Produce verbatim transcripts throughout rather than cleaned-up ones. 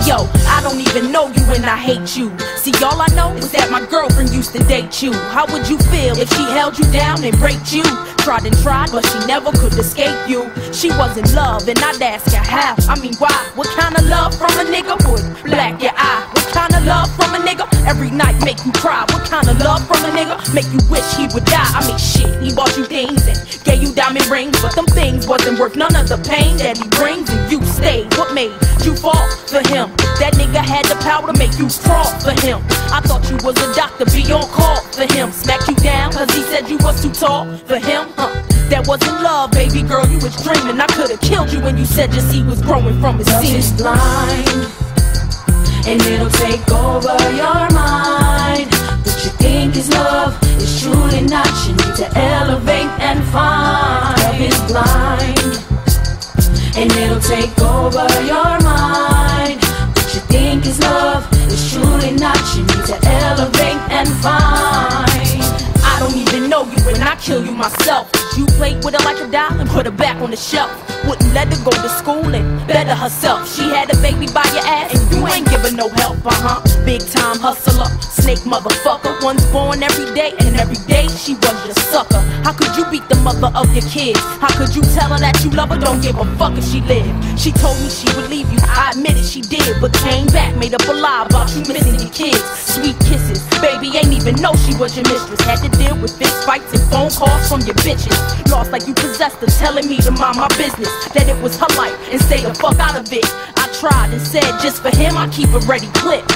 Yo, I don't even know you and I hate you. See, all I know is that my girlfriend used to date you. How would you feel if she held you down and raped you? Tried and tried, but she never could escape you. She was in love, and I'd ask her how. I mean, why? What kind of love from a nigga would black your eye? What kind of love from a nigga every night make you cry? What kind of love from a nigga make you wish he would die? I mean, shit, he bought you things and gave you diamond rings, but them things wasn't worth none of the pain that he brings, and you stayed. What made you fall for him? That nigga had the power to make you crawl for him. I thought you was a doctor, be on call for him. Smack you down cause he said you was too tall for him, huh? That wasn't love, baby girl, you was dreaming. I could've killed you when you said your seed was growing from his seed. Love is blind, and it'll take over your mind. What you think is love is truly not. You need to elevate and find. Love is blind, and it'll take over your mind. What you think is love is truly not. You need to elevate and find. I don't even know you and I kill you myself. You played with her like a doll and put her back on the shelf. Wouldn't let her go to school and better herself. She had a baby by your ass and you ain't giving no help, uh-huh. Big time hustler, snake motherfucker. One's born every day and every day she was your sucker. How could you beat the mother of your kids? How could you tell her that you love her? Don't give a fuck if she lived. She told me she would leave you, I admit it, she did. But came back, made up a lie about you missing your kids. Sweet kisses, baby ain't even know she was your mistress. Had to deal with fist fights and phone calls from your bitches. Lost like you possessed her, telling me to mind my business. That it was her life and stay the fuck out of it. I tried and said just for him I keep a ready clip.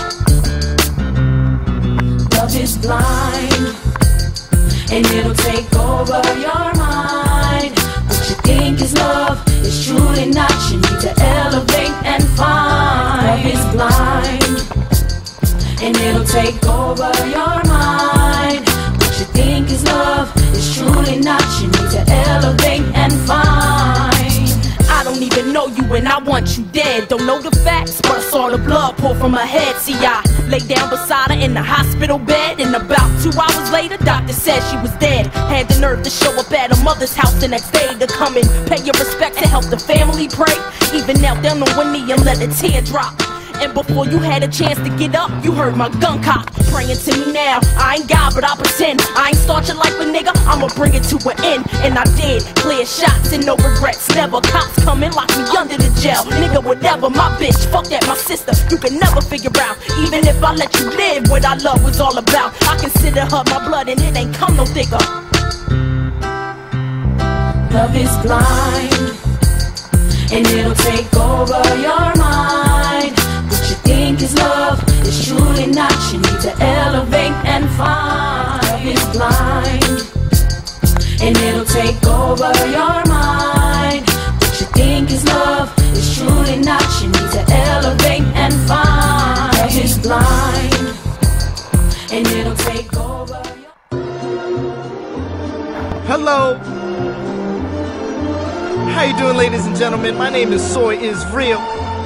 Love is blind, and it'll take over your mind. What you think is love is truly not. You need to elevate and find. Love is blind, and it'll take over your mind. What you think is love is truly not. You need to elevate and find. I don't even know you and I want you dead. Don't know the facts, but I saw the blood pour from her head. See, I lay down beside her in the hospital bed, and about two hours later, doctor said she was dead. Had the nerve to show up at her mother's house the next day to come and pay your respect to help the family pray. Even knelt down on one knee and let a tear drop. And before you had a chance to get up, you heard my gun cock. Praying to me now, I ain't God but I pretend. I ain't start your life a nigga, I'ma bring it to an end. And I did, clear shots and no regrets. Never cops come and lock me under the jail. Nigga, whatever, my bitch, fuck that, my sister. You can never figure out, even if I let you live, what our love was all about. I consider her my blood and it ain't come no thicker. Love is blind, and it'll take over your mind. What you think is love is truly not. You need to elevate and find. Love is blind, and it'll take over your mind. What you think is love is truly not. You need to elevate and find. Love is blind, and it'll take over your... Hello. How you doing, ladies and gentlemen? My name is Soy Is Real.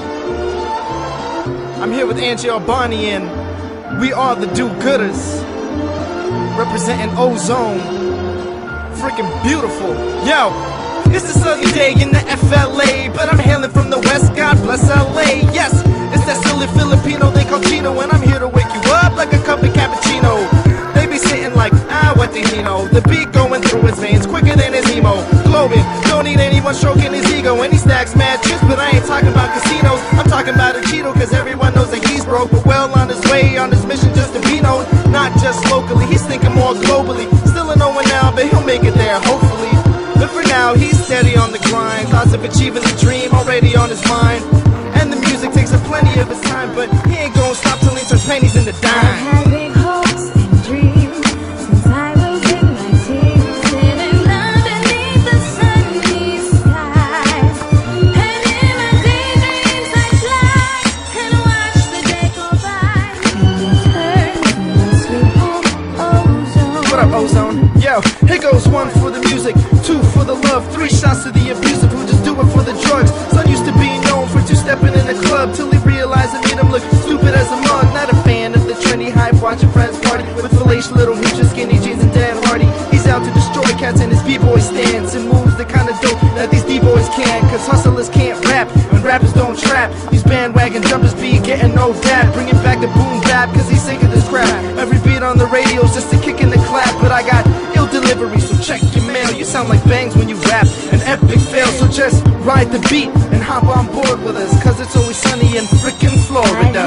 I'm here with Angie Arbani, and we are the Do-Gooders, representing Ozone. Freaking beautiful. Yo, it's a sunny day in the F L A, but I'm hailing from the West, God bless L A. Yes, it's that silly Filipino they call Chino, and I'm here to wake you up like a cup of cappuccino. They be sitting like, ah, what the he know. The beat going through his veins quicker than his emo. Globing, don't need anyone stroking his ego. And he stacks mad chips, but I ain't talking about casinos. I'm talking about a Cheeto, cause everyone knows that he's broke, but well on his way, on his mission just to be known. Not just locally, he's thinking more globally. Still a no one now, but he'll make it there, hopefully. But for now, he's steady on the grind. Thoughts of achieving the dream already on his mind. And the music takes up plenty of his time, but he ain't gonna stop till he turns pennies into dimes. Ozone. Yo, here goes one for the music, two for the love, three shots to the abusive who just do it for the drugs. Son used to be known for two-stepping in the club till he realized it made him look stupid as a mug. Not a fan of the trendy hype, watching friends party with fallacious little hooches, skinny jeans and Dan Hardy. He's out to destroy cats in his b-boy stance and moves the kind of dope that these d-boys can, cause hustlers can't rap and rappers don't trap. These bandwagon jumpers be getting rap. Every beat on the radio's just a kick in the clap, but I got ill delivery, so check your mail. You sound like Bangs when you rap, an epic fail. So just ride the beat and hop on board with us, cause it's always sunny in frickin' Florida.